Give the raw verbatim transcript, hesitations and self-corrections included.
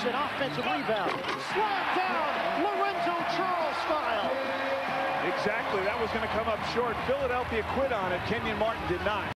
gets an offensive rebound. Slam down, Lorenzo Charles style. Exactly, that was going to come up short. Philadelphia quit on it. Kenyon Martin did not.